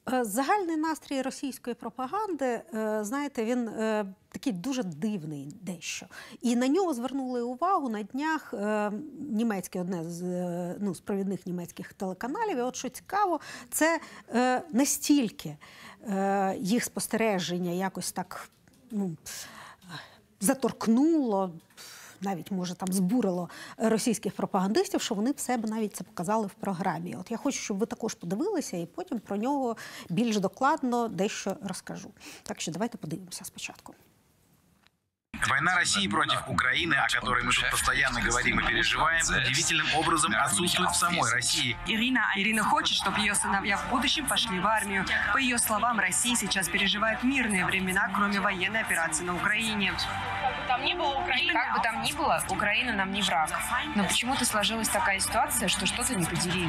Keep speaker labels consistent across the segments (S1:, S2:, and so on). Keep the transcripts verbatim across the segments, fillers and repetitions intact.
S1: Загальний настрій російської пропаганди, знаєте, він такий дуже дивний дещо. І на нього звернули увагу на днях німецьке, одне з, ну, з провідних німецьких телеканалів. І от що цікаво, це настільки їх спостереження якось так, ну, заторкнуло, навіть, може, там збурило російських пропагандистів, що вони в себе навіть це показали в програмі. От я хочу, щоб ви також подивилися, і потім про нього більш докладно дещо розкажу. Так що давайте подивимося спочатку.
S2: Война России против Украины, о которой мы тут постоянно говорим и переживаем, удивительным образом отсутствует в самой России.
S3: Ирина, Ирина хочет, чтобы ее сыновья в будущем пошли в армию. По ее словам, Россия сейчас переживает мирные времена, кроме военной операции на Украине.
S4: Там не было Украины. Как бы там ни было, Украина нам не враг. Но почему-то сложилась такая ситуация, что что-то не поделили.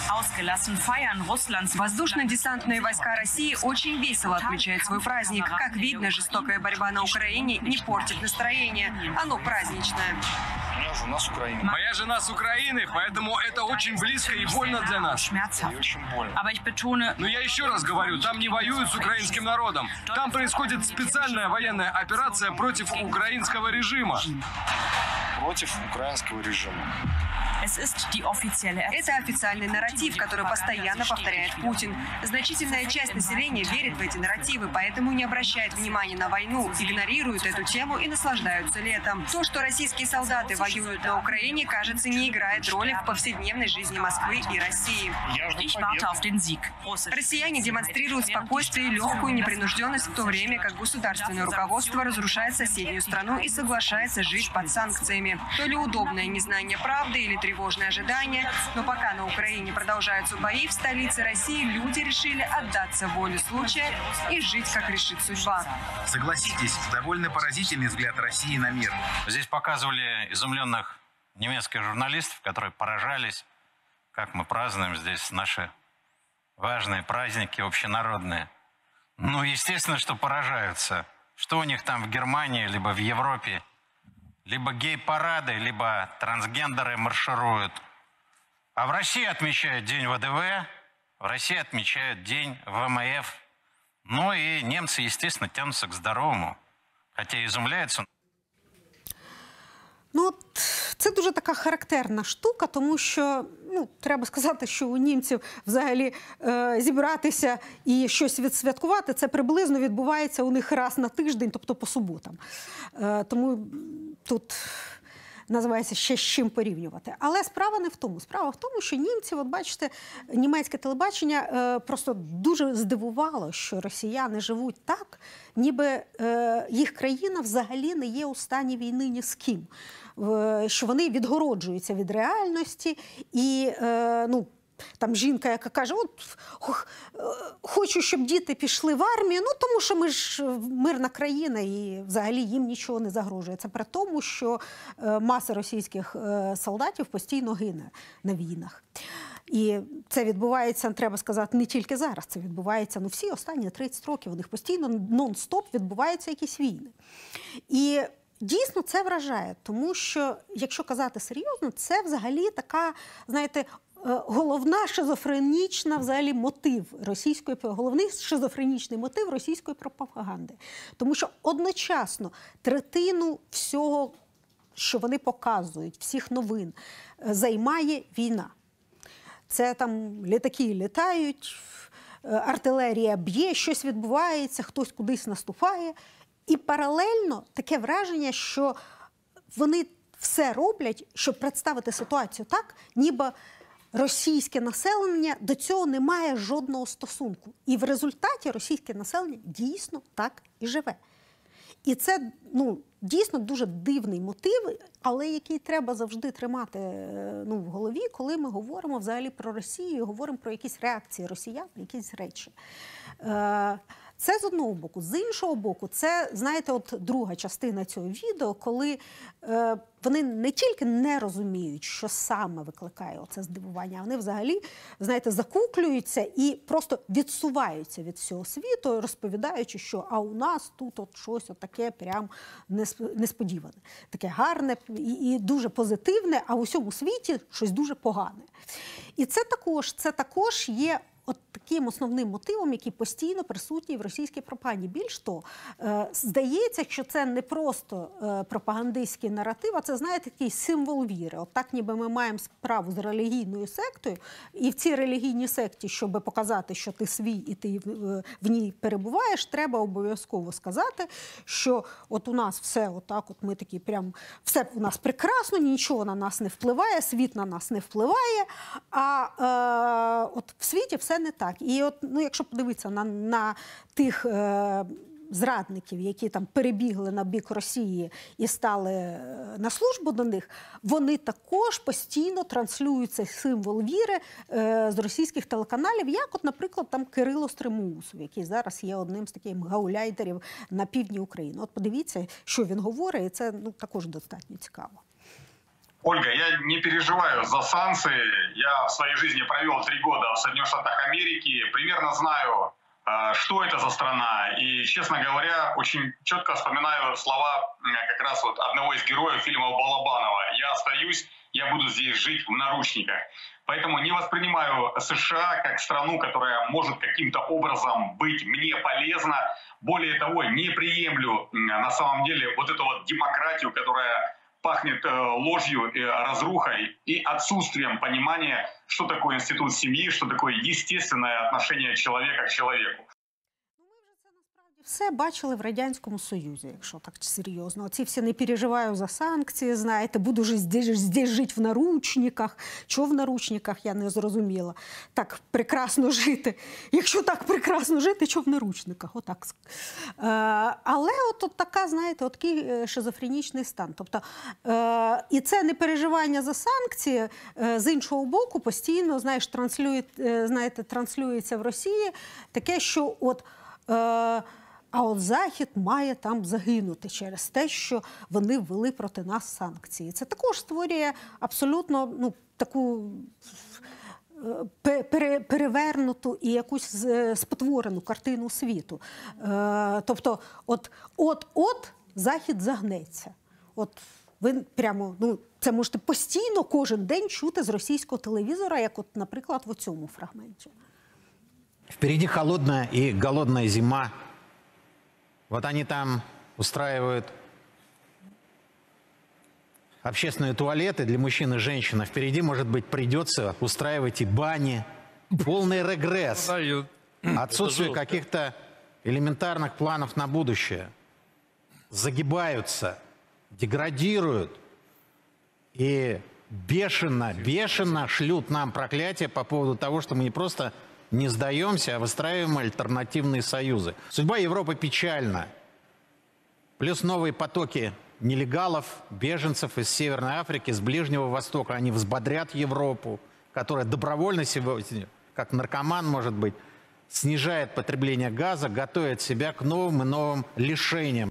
S3: Воздушно-десантные войска России очень весело отмечают свой праздник. Как видно, жестокая борьба на Украине не портит настроение. Оно праздничное.
S5: Моя жена с Украины.
S6: Моя жена с Украины, поэтому это очень близко и больно для нас.
S5: И очень больно.
S6: Но я еще раз говорю, там не воюют с украинским народом. Там происходит специальная военная операция против украинского режима.
S5: Против украинского режима.
S3: Это официальный нарратив, который постоянно повторяет Путин. Значительная часть населения верит в эти нарративы, поэтому не обращает внимания на войну, игнорирует эту тему и наслаждаются летом. То, что российские солдаты воюют на Украине, кажется, не играет роли в повседневной жизни Москвы и России. Россияне демонстрируют спокойствие и легкую непринужденность в то время, как государственное руководство разрушает соседнюю страну и соглашается жить под санкциями. То ли удобное незнание правды или тревожное ожидание, но пока на Украине продолжаются бои, в столице России люди решили отдаться воле случая и жить, как решит судьба.
S2: Согласитесь, довольно поразительный взгляд России на мир.
S7: Здесь показывали изумленных немецких журналистов, которые поражались, как мы празднуем здесь наши важные праздники общенародные. Ну, естественно, что поражаются. Что у них там в Германии, либо в Европе? Либо гей-парады, либо трансгендеры маршируют. А в России отмечают День ВДВ, в России отмечают День ВМФ. Ну и немцы, естественно, тянутся к здоровому, хотя и изумляются.
S1: Ну, от, це дуже така характерна штука, тому що, ну, треба сказати, що у німців взагалі е, зібратися і щось відсвяткувати, це приблизно відбувається у них раз на тиждень, тобто по суботам. Е, тому тут називається ще з чим порівнювати. Але справа не в тому. Справа в тому, що німці, от бачите, німецьке телебачення е, просто дуже здивувало, що росіяни живуть так, ніби е, їх країна взагалі не є у стані війни ні з ким. Е, що вони відгороджуються від реальності і, е, ну, там жінка, яка каже, от хочу, щоб діти пішли в армію, ну тому що ми ж мирна країна і взагалі їм нічого не загрожує. Це при тому, що маса російських солдатів постійно гине на війнах. І це відбувається, треба сказати, не тільки зараз, це відбувається, ну всі останні тридцять років, у них постійно нон-стоп відбуваються якісь війни. І дійсно це вражає, тому що, якщо казати серйозно, це взагалі така, знаєте, головна шизофренічна взагалі мотив російської, головний шизофренічний мотив російської пропаганди. Тому що одночасно третину всього, що вони показують, всіх новин, займає війна. Це там літаки літають, артилерія б'є, щось відбувається, хтось кудись наступає. І паралельно таке враження, що вони все роблять, щоб представити ситуацію так, ніби російське населення до цього не має жодного стосунку. І в результаті російське населення дійсно так і живе. І це, ну, дійсно дуже дивний мотив, але який треба завжди тримати, ну, в голові, коли ми говоримо взагалі про Росію і говоримо про якісь реакції росіян на якісь речі. Це з одного боку. З іншого боку, це, знаєте, от друга частина цього відео, коли е, вони не тільки не розуміють, що саме викликає оце здивування, а вони взагалі, знаєте, закуклюються і просто відсуваються від всього світу, розповідаючи, що а у нас тут от щось от таке прям несподіване, таке гарне і, і дуже позитивне, а в усьому світі щось дуже погане. І це також, це також є от таким основним мотивом, який постійно присутній в російській пропаганді. Більш того, е, здається, що це не просто е, пропагандистський наратив, а це, знаєте, такий символ віри. От так ніби ми маємо справу з релігійною сектою, і в цій релігійній секті, щоб показати, що ти свій і ти в, в ній перебуваєш, треба обов'язково сказати, що от у нас все отак, от ми такі прям, все у нас прекрасно, нічого на нас не впливає, світ на нас не впливає, а е, от в світі все не так. І от, ну, якщо подивитися на, на тих е, зрадників, які там перебігли на бік Росії і стали е, на службу до них, вони також постійно транслюють цей символ віри е, з російських телеканалів, як от, наприклад, там Кирило Стримусов, який зараз є одним з таких гауляйтерів на півдні України. От подивіться, що він говорить, і це, ну, також достатньо цікаво.
S8: Ольга, я не переживаю за санкции. Я в своей жизни провел три года в Соединенных Штатах Америки. Примерно знаю, что это за страна. И, честно говоря, очень четко вспоминаю слова как раз вот одного из героев фильма Балабанова. «Я остаюсь, я буду здесь жить в наручниках». Поэтому не воспринимаю США как страну, которая может каким-то образом быть мне полезна. Более того, не приемлю на самом деле вот эту вот демократию, которая пахнет ложью, разрухой и отсутствием понимания, что такое институт семьи, что такое естественное отношение человека к человеку.
S1: Все бачили в Радянському Союзі, якщо так серйозно. Оці всі не переживаю за санкції, знаєте, буду ж здесь, здесь жити в наручниках. Чого в наручниках, я не зрозуміла. Так прекрасно жити. Якщо так прекрасно жити, чого в наручниках? Отак. Е, але от, от така, знаєте, от такий шизофренічний стан. Тобто, е, і це не переживання за санкції, е, з іншого боку, постійно, знаєш, транслює, е, знаєте, транслюється в Росії таке, що от е, а от Захід має там загинути через те, що вони ввели проти нас санкції. Це також створює абсолютно, ну, таку пере, перевернуту і якусь спотворену картину світу. Е, тобто, от-от Захід загнеться. От ви прямо, ну, це можете постійно кожен день чути з російського телевізора, як от, наприклад, в цьому фрагменті.
S9: Впереди холодная и голодная зима. Вот они там устраивают общественные туалеты для мужчин и женщин. А впереди, может быть, придется устраивать и бани. Полный регресс. Отсутствие каких-то элементарных планов на будущее. Загибаются, деградируют. И бешено, бешено шлют нам проклятия по поводу того, что мы не просто не сдаемся, а выстраиваем альтернативные союзы. Судьба Европы печальна. Плюс новые потоки нелегалов, беженцев из Северной Африки, с Ближнего Востока. Они взбодрят Европу, которая добровольно сегодня, как наркоман, может быть, снижает потребление газа, готовит себя к новым и новым лишениям.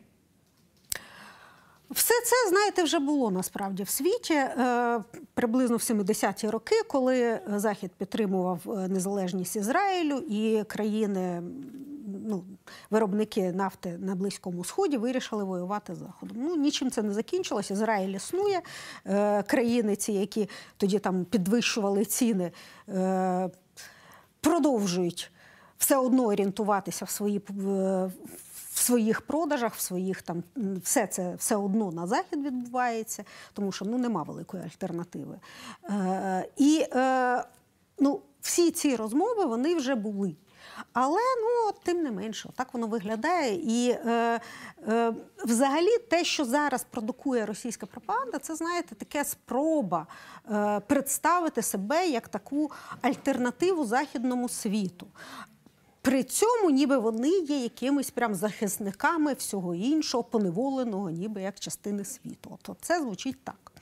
S1: Все це, знаєте, вже було насправді в світі. Е, приблизно в сімдесяті роки, коли Захід підтримував незалежність Ізраїлю і країни, ну, виробники нафти на Близькому Сході вирішили воювати з Заходом. Ну, нічим це не закінчилось. Израїль існує. Е, країни ці, які тоді там підвищували ціни, е, продовжують все одно орієнтуватися в свої в, в своїх продажах, в своїх там, все це все одно на Захід відбувається, тому що, ну, нема великої альтернативи. Е, і, е, ну, всі ці розмови, вони вже були. Але, ну, тим не менше, так воно виглядає. І е, е, взагалі те, що зараз продукує російська пропаганда, це, знаєте, така спроба е, представити себе як таку альтернативу західному світу. При цьому ніби вони є якимись прям захисниками всього іншого, поневоленого ніби як частини світу. От це звучить так.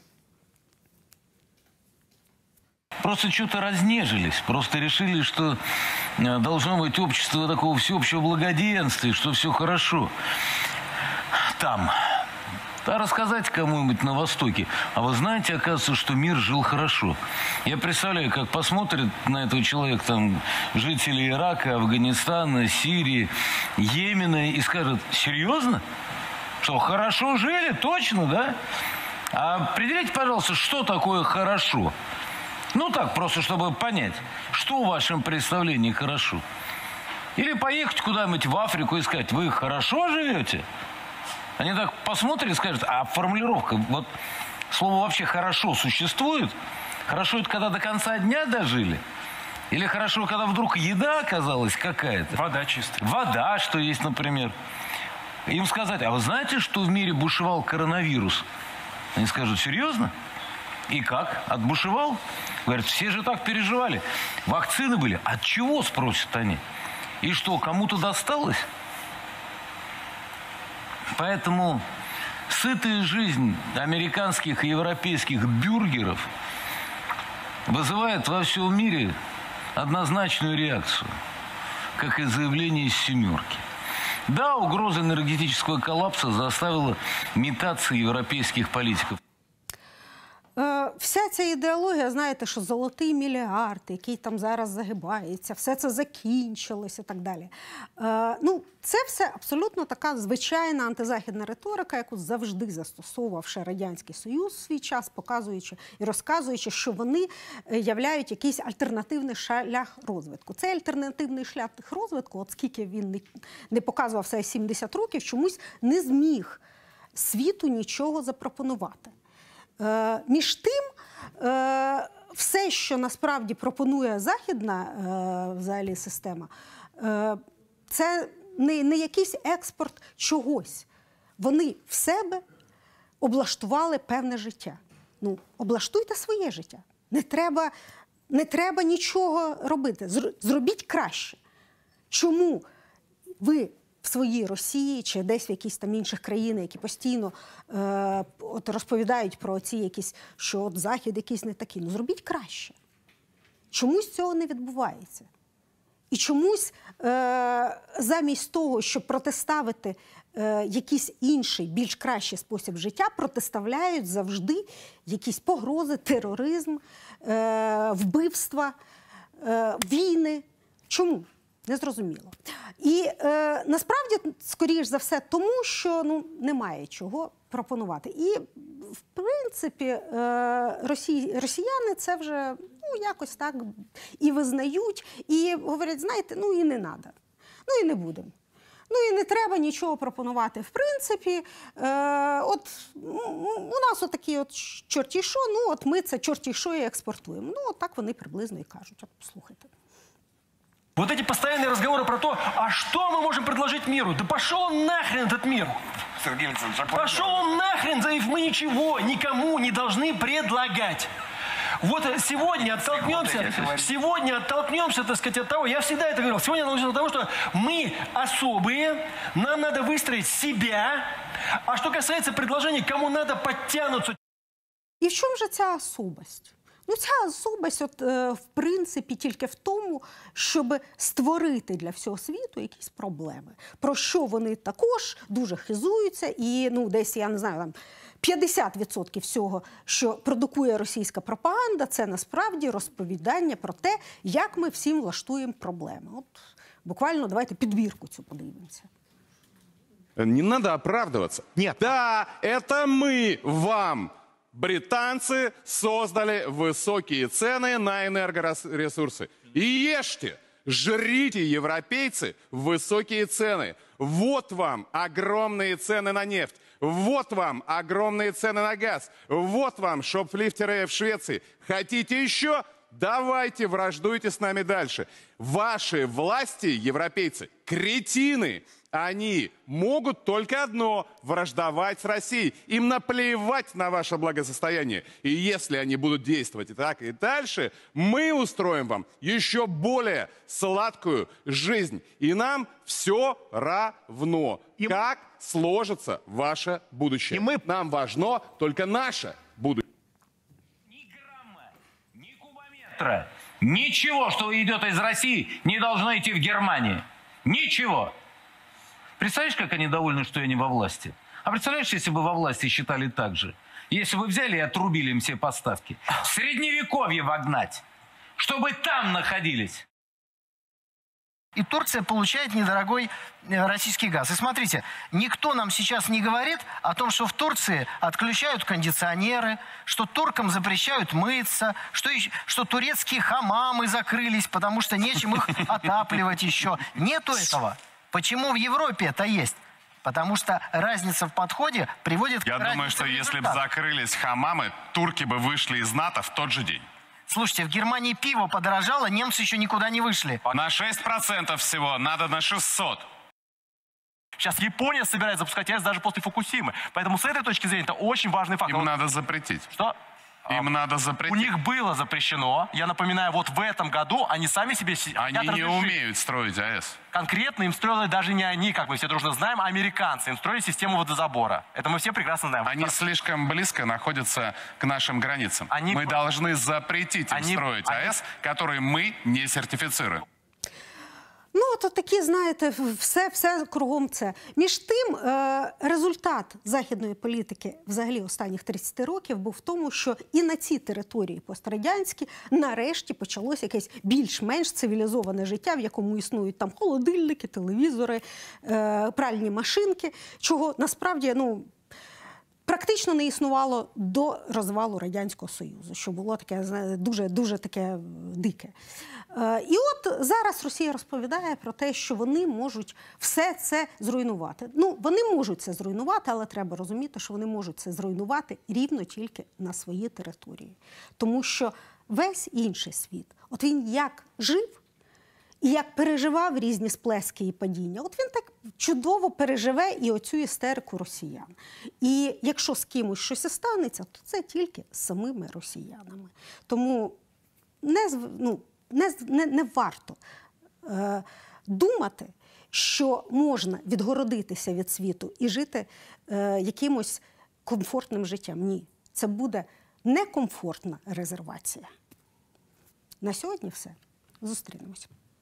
S10: Просто что-то разнежились, просто решили, что должно быть общество такого всеобщего благоденствия, что все хорошо там. А рассказать кому-нибудь на Востоке, а вы знаете, оказывается, что мир жил хорошо. Я представляю, как посмотрит на этого человека там жители Ирака, Афганистана, Сирии, Йемена и скажет: серьезно? Что, хорошо жили? Точно, да? А определите, пожалуйста, что такое хорошо? Ну так, просто чтобы понять, что в вашем представлении хорошо. Или поехать куда-нибудь в Африку и сказать, вы хорошо живете? Они так посмотрят и скажут, а формулировка, вот слово вообще «хорошо» существует? Хорошо это когда до конца дня дожили? Или хорошо, когда вдруг еда оказалась какая-то?
S6: Вода чистая.
S10: Вода, что есть, например. Им сказать, а вы знаете, что в мире бушевал коронавирус? Они скажут, серьезно? И как? Отбушевал? Говорят, все же так переживали. Вакцины были. От чего, спросят они? И что, кому-то досталось? Поэтому сытая жизнь американских и европейских бюргеров вызывает во всем мире однозначную реакцию, как и заявление из «семерки». Да, угроза энергетического коллапса заставила метаться европейских политиков.
S1: Вся ця ідеологія, знаєте, що золотий мільярд, який там зараз загибається, все це закінчилось і так далі. Ну, це все абсолютно така звичайна антизахідна риторика, яку завжди застосовував ще Радянський Союз в свій час, показуючи і розказуючи, що вони являють якийсь альтернативний шлях розвитку. Цей альтернативний шлях розвитку, от скільки він не показував все сімдесят років, чомусь не зміг світу нічого запропонувати. Е, між тим, е, все, що насправді пропонує західна е, взагалі система, е, це не, не якийсь експорт чогось. Вони в себе облаштували певне життя. Ну, облаштуйте своє життя. Не треба, не треба нічого робити. Зробіть краще. Чому ви в своїй Росії чи десь в якісь там інших країнах, які постійно е, от розповідають про ці якісь, що от Захід якийсь не такий. Ну, зробіть краще. Чомусь цього не відбувається. І чомусь е, замість того, щоб протиставити е, якийсь інший, більш кращий спосіб життя, протиставляють завжди якісь погрози, тероризм, е, вбивства, е, війни. Чому? Незрозуміло. І е, насправді, скоріш за все, тому що ну, немає чого пропонувати. І, в принципі, е, росі, росіяни це вже ну, якось так і визнають, і говорять, знаєте, ну і не треба, ну і не будемо. Ну і не треба нічого пропонувати. В принципі, е, от у нас отакі от чорті що, ну от ми це чорті що і експортуємо. Ну от так вони приблизно і кажуть. От послухайте.
S6: Вот эти постоянные разговоры про то, а что мы можем предложить миру? Да пошел он нахрен, этот мир!
S5: Сергей Александрович,
S6: пошел он нахрен, да и мы ничего никому не должны предлагать. Вот сегодня оттолкнемся, сегодня оттолкнемся, так сказать, от того, я всегда это говорил, сегодня оттолкнемся от того, что мы особые, нам надо выстроить себя, а что касается предложений, кому надо подтянуться.
S1: И в чем же ця особость? Ну, ця особость, от, е, в принципі, тільки в тому, щоб створити для всього світу якісь проблеми, про що вони також дуже хизуються, і, ну, десь, я не знаю, там, п'ятдесят відсотків всього, що продукує російська пропаганда, це насправді розповідання про те, як ми всім влаштуємо проблеми. От, буквально, давайте підбірку цю подивимося.
S11: Не надо оправдываться.
S9: Нет.
S11: Да, это мы вам, британцы, создали высокие цены на энергоресурсы. И ешьте, жрите, европейцы, высокие цены. Вот вам огромные цены на нефть. Вот вам огромные цены на газ. Вот вам шопфлифтеры в Швеции. Хотите еще? Давайте, враждуйте с нами дальше. Ваши власти, европейцы, кретины. Они могут только одно – враждовать с Россией. Им наплевать на ваше благосостояние. И если они будут действовать и так и дальше, мы устроим вам еще более сладкую жизнь. И нам все равно, и как сложится ваше будущее.
S9: И мы...
S11: Нам важно только наше будущее.
S10: Ни грамма, ни кубометра, ничего, что идет из России, не должно идти в Германию. Ничего. Представляешь, как они довольны, что я не во власти? А представляешь, если бы во власти считали так же? Если бы взяли и отрубили им все поставки. В Средневековье вогнать, чтобы там находились.
S12: И Турция получает недорогой российский газ. И смотрите, никто нам сейчас не говорит о том, что в Турции отключают кондиционеры, что туркам запрещают мыться, что, что турецкие хамамы закрылись, потому что нечем их отапливать еще. Нету этого. Почему в Европе это есть? Потому что разница в подходе приводит
S13: Я
S12: к
S13: думаю, что если бы закрылись хамамы, турки бы вышли из НАТО в тот же день.
S12: Слушайте, в Германии пиво подорожало, немцы еще никуда не вышли.
S13: На шесть процентов всего, надо на шестьсот.
S14: Сейчас Япония собирается запускать АЭС даже после Фукусимы. Поэтому с этой точки зрения это очень важный факт.
S13: Им надо запретить.
S14: Что?
S13: Им надо запретить.
S14: У них было запрещено. Я напоминаю, вот в этом году они сами себе...
S13: Они не разрешили. умеют строить АЭС.
S14: Конкретно им строили даже не они, как мы все дружно знаем, а американцы. Им строили систему водозабора. Это мы все прекрасно знаем.
S13: Они слишком близко находятся к нашим границам. Они... Мы должны запретить им они... строить АЭС, они... который мы не сертифицируем.
S1: Ну, от такі, знаєте, все, все кругом це. Між тим, результат західної політики взагалі останніх тридцяти років був в тому, що і на цій території пострадянській нарешті почалося якесь більш-менш цивілізоване життя, в якому існують там холодильники, телевізори, пральні машинки, чого насправді, ну, практично не існувало до розвалу Радянського Союзу, що було таке дуже-дуже таке дике. І от зараз Росія розповідає про те, що вони можуть все це зруйнувати. Ну, вони можуть це зруйнувати, але треба розуміти, що вони можуть це зруйнувати рівно тільки на своїй території. Тому що весь інший світ, от він як жив і як переживав різні сплески і падіння, от він так чудово переживе і оцю істерику росіян. І якщо з кимось щось станеться, то це тільки з самими росіянами. Тому не, ну, не, не, не варто е, думати, що можна відгородитися від світу і жити е, якимось комфортним життям. Ні, це буде некомфортна резервація. На сьогодні все. Зустрінемось.